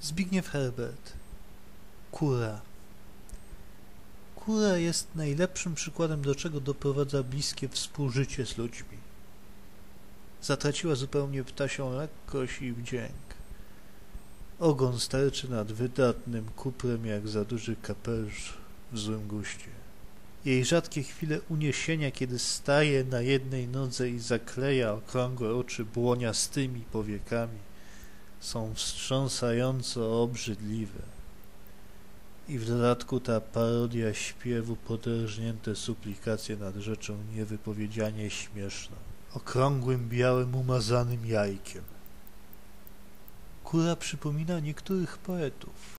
Zbigniew Herbert. Kura. Kura jest najlepszym przykładem, do czego doprowadza bliskie współżycie z ludźmi. Zatraciła zupełnie ptasią lekkość i wdzięk. Ogon sterczy nad wydatnym kuprem jak za duży kapelusz w złym guście. Jej rzadkie chwile uniesienia, kiedy staje na jednej nodze i zakleja okrągłe oczy błoniastymi powiekami, są wstrząsająco obrzydliwe. I w dodatku ta parodia śpiewu, poderżnięte suplikacje nad rzeczą niewypowiedzianie śmieszną, okrągłym, białym, umazanym jajkiem. Kura przypomina niektórych poetów.